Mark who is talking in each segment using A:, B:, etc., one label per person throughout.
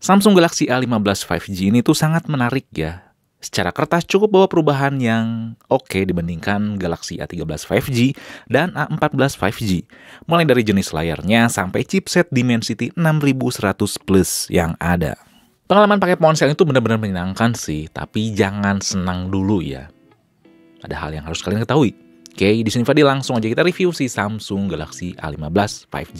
A: Samsung Galaxy A15 5G ini tuh sangat menarik ya. Secara kertas cukup bawa perubahan yang oke dibandingkan Galaxy A13 5G dan A14 5G. Mulai dari jenis layarnya sampai chipset Dimensity 6100 Plus yang ada. Pengalaman pakai ponsel itu benar-benar menyenangkan sih, tapi jangan senang dulu ya. Ada hal yang harus kalian ketahui. Oke, di sini Fadil langsung aja kita review si Samsung Galaxy A15 5G.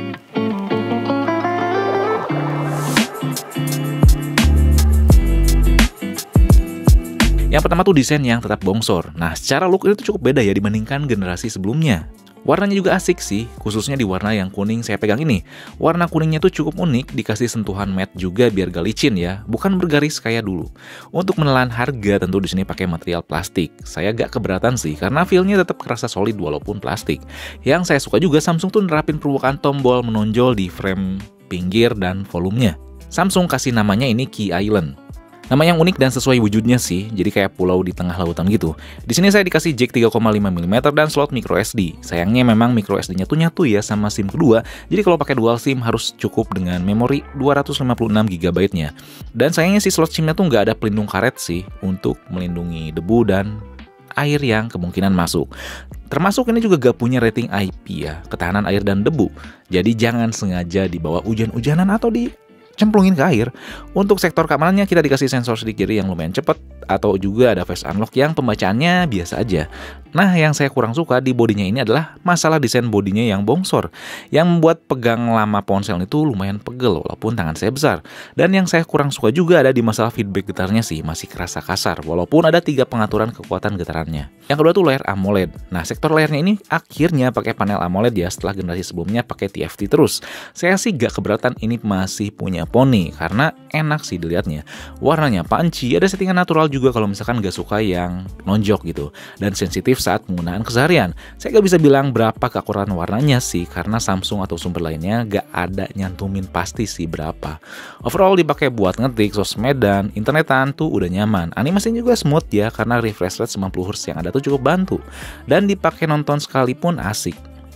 A: Yang pertama tuh desain yang tetap bongsor. Nah, secara look ini tuh cukup beda ya dibandingkan generasi sebelumnya. Warnanya juga asik sih, khususnya di warna yang kuning saya pegang ini. Warna kuningnya tuh cukup unik, dikasih sentuhan matte juga biar gak licin ya, bukan bergaris kayak dulu. Untuk menelan harga tentu di sini pakai material plastik. Saya gak keberatan sih, karena feel-nya tetap kerasa solid walaupun plastik. Yang saya suka juga Samsung tuh nerapin permukaan tombol menonjol di frame pinggir dan volumenya. Samsung kasih namanya ini Key Island. Nama yang unik dan sesuai wujudnya sih, jadi kayak pulau di tengah lautan gitu. Di sini saya dikasih jack 3,5 mm dan slot micro SD. Sayangnya memang micro SD-nya tuh nyatu ya sama SIM kedua, jadi kalau pakai dual SIM harus cukup dengan memori 256 GB-nya. Dan sayangnya si slot SIM-nya tuh nggak ada pelindung karet sih untuk melindungi debu dan air yang kemungkinan masuk. Termasuk ini juga gak punya rating IP ya, ketahanan air dan debu. Jadi jangan sengaja dibawa hujan-hujanan atau cemplungin ke air. Untuk sektor keamanannya kita dikasih sensor sidik jari yang lumayan cepat, atau juga ada face unlock yang pembacaannya biasa aja. Nah, yang saya kurang suka di bodinya ini adalah masalah desain bodinya yang bongsor, yang membuat pegang lama ponsel itu lumayan pegel walaupun tangan saya besar. Dan yang saya kurang suka juga ada di masalah feedback getarnya sih, masih kerasa kasar walaupun ada 3 pengaturan kekuatan getarannya. Yang kedua tuh layar AMOLED. Nah, sektor layarnya ini akhirnya pakai panel AMOLED ya, setelah generasi sebelumnya pakai TFT terus. Saya sih gak keberatan ini masih punya poni karena enak sih dilihatnya. Warnanya punchy, ada settingan natural juga kalau misalkan gak suka yang nonjok gitu, dan sensitif saat penggunaan keseharian. Saya gak bisa bilang berapa keakuratan warnanya sih, karena Samsung atau sumber lainnya gak ada nyantumin pasti sih berapa. Overall dipakai buat ngetik, sosmed, dan internetan tuh udah nyaman. Animasinya juga smooth ya, karena refresh rate 90Hz yang ada tuh cukup bantu. Dan dipakai nonton sekalipun asik.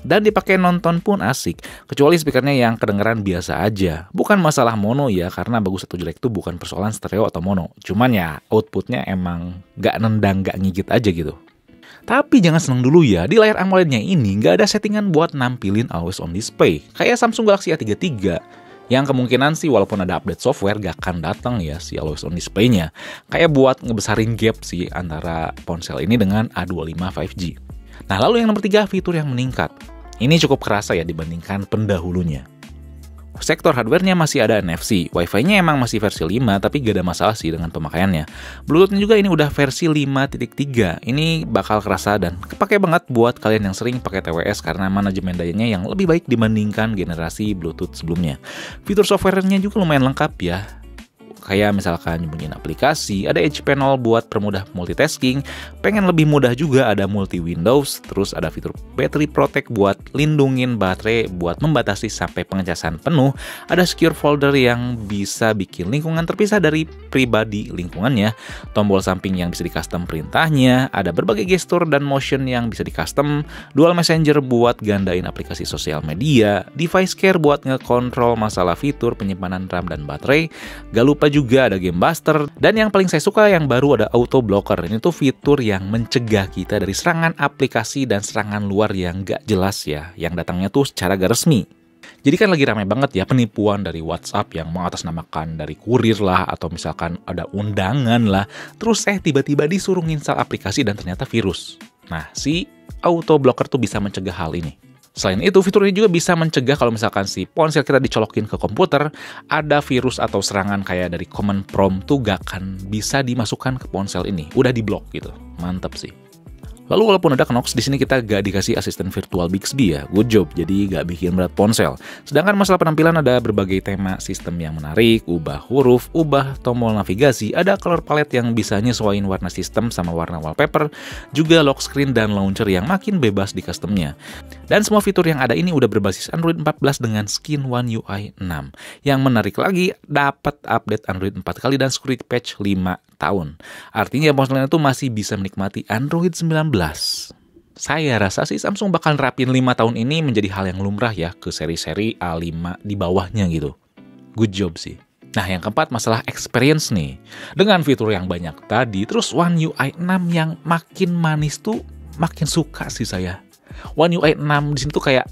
A: Kecuali speakernya yang kedengeran biasa aja. Bukan masalah mono ya, karena bagus atau jelek itu bukan persoalan stereo atau mono. Cuman ya outputnya emang gak nendang, gak ngigit aja gitu. Tapi jangan seneng dulu ya, di layar AMOLED-nya ini gak ada settingan buat nampilin always on display. Kayak Samsung Galaxy A33. Yang kemungkinan sih walaupun ada update software gak akan datang ya si always on display-nya. Kayak buat ngebesarin gap sih antara ponsel ini dengan A25 5G. Nah, lalu yang nomor 3, fitur yang meningkat. Ini cukup kerasa ya dibandingkan pendahulunya. Sektor hardware-nya masih ada NFC, Wi-Fi-nya emang masih versi 5 tapi gak ada masalah sih dengan pemakaiannya. Bluetooth-nya juga ini udah versi 5.3, ini bakal kerasa dan kepake banget buat kalian yang sering pakai TWS karena manajemen dayanya yang lebih baik dibandingkan generasi Bluetooth sebelumnya. Fitur software-nya juga lumayan lengkap ya. Kayak misalkan nyembunyiin aplikasi, ada Edge Panel buat permudah multitasking, pengen lebih mudah juga ada multi Windows, terus ada fitur Battery Protect buat lindungin baterai buat membatasi sampai pengecasan penuh, ada Secure Folder yang bisa bikin lingkungan terpisah dari pribadi lingkungannya, tombol samping yang bisa di custom perintahnya, ada berbagai gestur dan motion yang bisa di custom, Dual Messenger buat gandain aplikasi sosial media, Device Care buat ngekontrol masalah fitur penyimpanan RAM dan baterai, gak lupa juga ada Game Buster, dan yang paling saya suka yang baru ada Auto Blocker. Ini tuh fitur yang mencegah kita dari serangan aplikasi dan serangan luar yang gak jelas ya, yang datangnya tuh secara gak resmi. Jadi kan lagi ramai banget ya penipuan dari WhatsApp yang mengatasnamakan dari kurir lah, atau misalkan ada undangan lah, terus tiba-tiba disuruh nginstal aplikasi dan ternyata virus. Nah, si Auto Blocker tuh bisa mencegah hal ini. Selain itu, fitur ini juga bisa mencegah kalau misalkan si ponsel kita dicolokin ke komputer, ada virus atau serangan kayak dari command prompt tuh gak akan bisa dimasukkan ke ponsel ini. Udah diblok gitu. Mantap sih. Lalu walaupun ada Knox, di sini kita gak dikasih asisten virtual Bixby ya, good job, jadi gak bikin berat ponsel. Sedangkan masalah penampilan ada berbagai tema sistem yang menarik, ubah huruf, ubah tombol navigasi, ada color palette yang bisa nyesuaiin warna sistem sama warna wallpaper, juga lock screen dan launcher yang makin bebas di customnya. Dan semua fitur yang ada ini udah berbasis Android 14 dengan Skin One UI 6. Yang menarik lagi, dapat update Android 4 kali dan security patch 5 tahun. Artinya ponselnya itu masih bisa menikmati Android 19. Saya rasa sih Samsung bakal nerapin 5 tahun ini menjadi hal yang lumrah ya ke seri-seri A5 di bawahnya gitu. Good job sih. Nah, yang keempat masalah experience nih. Dengan fitur yang banyak tadi, terus One UI 6 yang makin manis tuh makin suka sih saya. One UI 6 di sini tuh kayak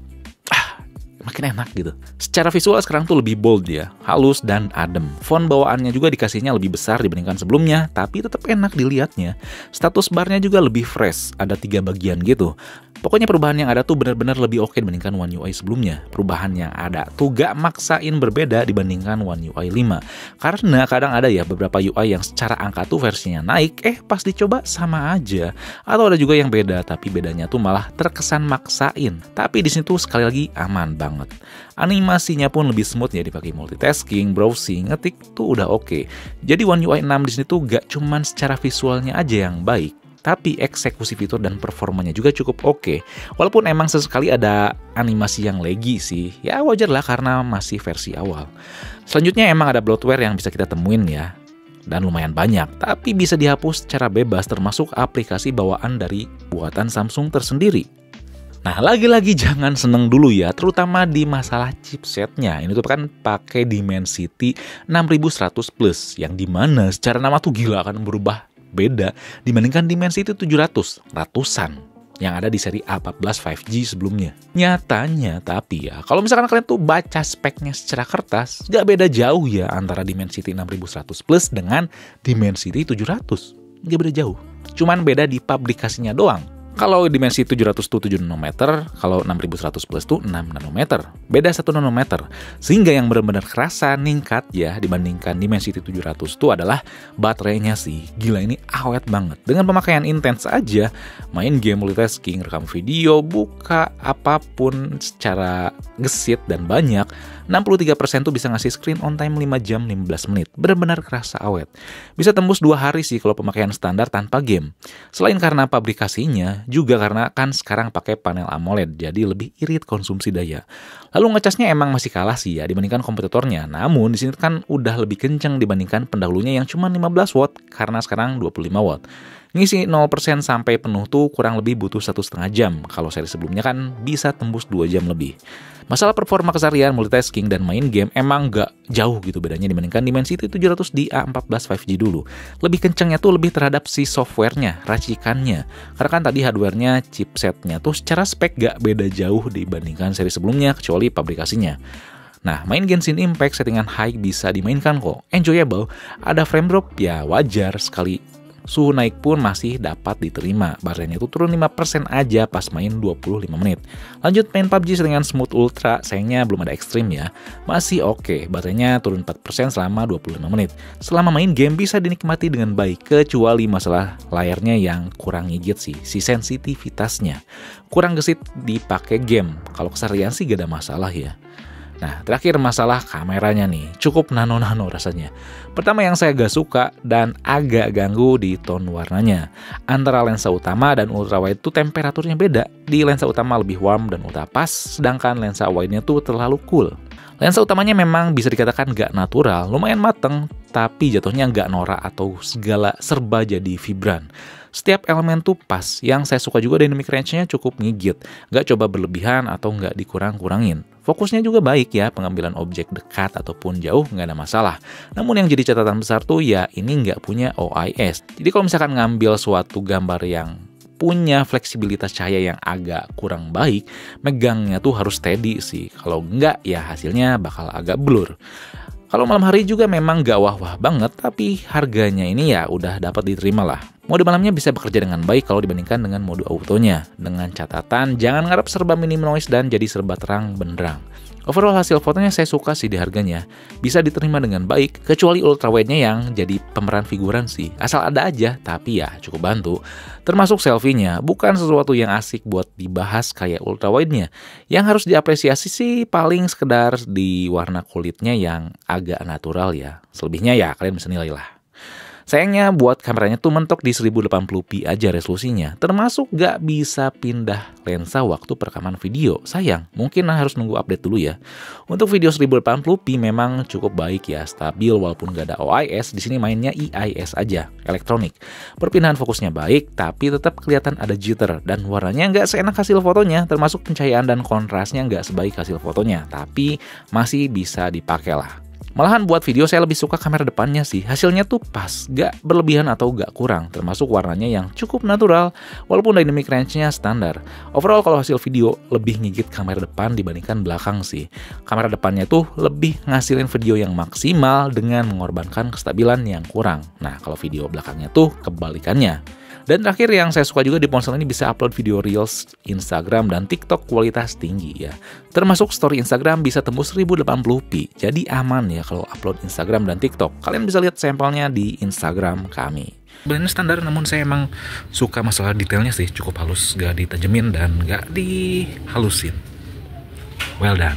A: makin enak gitu. Secara visual sekarang tuh lebih bold ya, halus dan adem. Font bawaannya juga dikasihnya lebih besar dibandingkan sebelumnya, tapi tetap enak dilihatnya. Status barnya juga lebih fresh, ada 3 bagian gitu. Pokoknya perubahan yang ada tuh benar-benar lebih oke dibandingkan One UI sebelumnya. Perubahan yang ada tuh gak maksain berbeda dibandingkan One UI 5. Karena kadang ada ya beberapa UI yang secara angka tuh versinya naik, pas dicoba sama aja. Atau ada juga yang beda, tapi bedanya tuh malah terkesan maksain. Tapi di situ sekali lagi aman banget. Animasinya pun lebih smooth ya, dipakai multitasking, browsing, ngetik tuh udah oke. Jadi One UI 6 di sini tuh gak cuman secara visualnya aja yang baik, tapi eksekusi fitur dan performanya juga cukup oke. Walaupun emang sesekali ada animasi yang laggy sih, ya wajar lah karena masih versi awal. Selanjutnya emang ada bloatware yang bisa kita temuin ya, dan lumayan banyak, tapi bisa dihapus secara bebas termasuk aplikasi bawaan dari buatan Samsung tersendiri. Nah, lagi-lagi jangan seneng dulu ya, terutama di masalah chipsetnya. Ini tuh kan pakai Dimensity 6100 Plus, yang dimana secara nama tuh gila akan berubah beda dibandingkan Dimensity 700 ratusan yang ada di seri A14 5G sebelumnya. Nyatanya tapi ya, kalau misalkan kalian tuh baca speknya secara kertas, gak beda jauh ya antara Dimensity 6100 Plus dengan Dimensity 700. Gak beda jauh, cuman beda di publikasinya doang. Kalau Dimensity 700 tuh 7 nanometer, kalau 6100 Plus tuh 6 nanometer. Beda 1 nanometer. Sehingga yang benar-benar kerasa ningkat ya dibandingkan Dimensity 700 tuh adalah baterainya sih. Gila, ini awet banget. Dengan pemakaian intens aja, main game multitasking, rekam video, buka apapun secara gesit dan banyak, 63% tuh bisa ngasih screen on time 5 jam 15 menit. Benar-benar kerasa awet. Bisa tembus 2 hari sih kalau pemakaian standar tanpa game. Selain karena publikasinya, juga karena kan sekarang pakai panel AMOLED, jadi lebih irit konsumsi daya. Lalu ngecasnya emang masih kalah sih ya dibandingkan kompetitornya. Namun di sini kan udah lebih kenceng dibandingkan pendahulunya yang cuma 15 watt karena sekarang 25 watt. Ngisi 0% sampai penuh tuh kurang lebih butuh 1,5 jam. Kalau seri sebelumnya kan bisa tembus 2 jam lebih. Masalah performa keseharian, multitasking, dan main game emang gak jauh gitu bedanya dibandingkan Dimensity 700 di A14 5G dulu. Lebih kencengnya tuh lebih terhadap si softwarenya, racikannya. Karena kan tadi hardwarenya, chipsetnya tuh secara spek gak beda jauh dibandingkan seri sebelumnya kecuali pabrikasinya. Nah, main Genshin Impact settingan high bisa dimainkan kok. Enjoyable, ada frame drop ya wajar sekali. Suhu naik pun masih dapat diterima. Baterainya itu turun 5% aja pas main 25 menit. Lanjut main PUBG dengan smooth ultra, sayangnya belum ada ekstrim ya. Masih oke, baterainya turun 4% selama 25 menit. Selama main game bisa dinikmati dengan baik, kecuali masalah layarnya yang kurang ngigit sih, si sensitivitasnya. Kurang gesit dipakai game, kalau keseharian sih gak ada masalah ya. Nah, terakhir masalah kameranya nih, cukup nano-nano rasanya. Pertama yang saya gak suka dan agak ganggu di tone warnanya. Antara lensa utama dan ultrawide tuh temperaturnya beda. Di lensa utama lebih warm dan ultra pas, sedangkan lensa wide-nya tuh terlalu cool. Lensa utamanya memang bisa dikatakan gak natural, lumayan mateng, tapi jatuhnya gak norak atau segala serba jadi vibran. Setiap elemen tuh pas, yang saya suka juga dynamic range-nya cukup ngigit, gak coba berlebihan atau gak dikurang-kurangin. Fokusnya juga baik ya, pengambilan objek dekat ataupun jauh nggak ada masalah. Namun yang jadi catatan besar tuh ya ini nggak punya OIS. Jadi kalau misalkan ngambil suatu gambar yang punya fleksibilitas cahaya yang agak kurang baik, megangnya tuh harus steady sih. Kalau nggak ya hasilnya bakal agak blur. Kalau malam hari juga memang gak wah-wah banget, tapi harganya ini ya udah dapat diterima lah. Mode malamnya bisa bekerja dengan baik kalau dibandingkan dengan mode autonya. Dengan catatan, jangan ngarep serba minim noise dan jadi serba terang benderang. Overall hasil fotonya saya suka sih di harganya. Bisa diterima dengan baik, kecuali ultrawide-nya yang jadi pemeran figuran sih. Asal ada aja, tapi ya cukup bantu. Termasuk selfie-nya, bukan sesuatu yang asik buat dibahas kayak ultrawide-nya. Yang harus diapresiasi sih paling sekedar di warna kulitnya yang agak natural ya. Selebihnya ya kalian bisa nilai lah. Sayangnya buat kameranya tuh mentok di 1080p aja resolusinya, termasuk gak bisa pindah lensa waktu perekaman video. Sayang, mungkin harus nunggu update dulu ya. Untuk video 1080p memang cukup baik ya, stabil walaupun gak ada OIS, di sini mainnya EIS aja, elektronik. Perpindahan fokusnya baik, tapi tetap kelihatan ada jitter dan warnanya gak seenak hasil fotonya, termasuk pencahayaan dan kontrasnya gak sebaik hasil fotonya, tapi masih bisa dipakai lah. Malahan buat video saya lebih suka kamera depannya sih. Hasilnya tuh pas, gak berlebihan atau gak kurang. Termasuk warnanya yang cukup natural, walaupun dynamic range-nya standar. Overall kalau hasil video lebih ngigit kamera depan dibandingkan belakang sih. Kamera depannya tuh lebih ngasilin video yang maksimal dengan mengorbankan kestabilan yang kurang. Nah kalau video belakangnya tuh kebalikannya. Dan terakhir yang saya suka juga di ponsel ini bisa upload video Reels, Instagram, dan TikTok kualitas tinggi ya. Termasuk story Instagram bisa tembus 1080p, jadi aman ya kalau upload Instagram dan TikTok. Kalian bisa lihat sampelnya di Instagram kami. Sebenarnya standar, namun saya emang suka masalah detailnya sih, cukup halus, gak ditajemin dan gak dihalusin. Well done.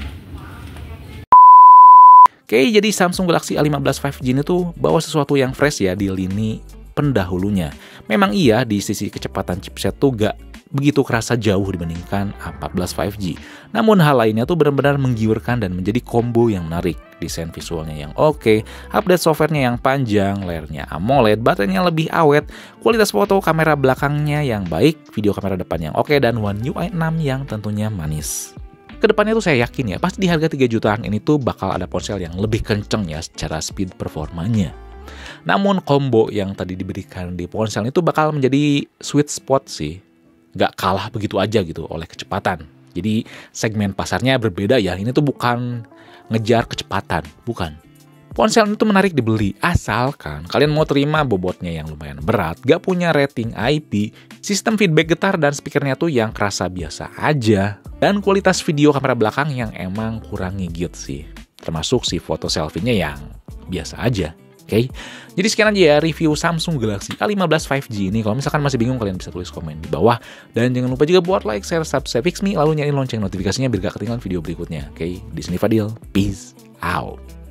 A: Oke, jadi Samsung Galaxy A15 5G ini tuh bawa sesuatu yang fresh ya di lini pendahulunya. Memang iya di sisi kecepatan chipset tuh gak begitu kerasa jauh dibandingkan A14 5G. Namun hal lainnya tuh benar-benar menggiurkan dan menjadi combo yang menarik. Desain visualnya yang oke, update softwarenya yang panjang, layarnya AMOLED, baterainya lebih awet, kualitas foto kamera belakangnya yang baik, video kamera depan yang oke, dan One UI 6 yang tentunya manis. Kedepannya tuh saya yakin ya, pasti di harga 3 jutaan ini tuh bakal ada ponsel yang lebih kenceng ya secara speed performanya. Namun combo yang tadi diberikan di ponsel itu bakal menjadi sweet spot sih. Gak kalah begitu aja gitu oleh kecepatan. Jadi segmen pasarnya berbeda ya. Ini tuh bukan ngejar kecepatan, bukan. Ponsel itu menarik dibeli, asalkan kalian mau terima bobotnya yang lumayan berat, gak punya rating IP, sistem feedback getar dan speakernya tuh yang kerasa biasa aja, dan kualitas video kamera belakang yang emang kurang ngigit sih. Termasuk si foto selfie-nya yang biasa aja. Oke, jadi sekian aja ya review Samsung Galaxy A15 5G ini. Kalau misalkan masih bingung, kalian bisa tulis komen di bawah. Dan jangan lupa juga buat like, share, subscribe Fixme, lalu nyalain lonceng notifikasinya biar gak ketinggalan video berikutnya. Oke, di sini Fadil. Peace out.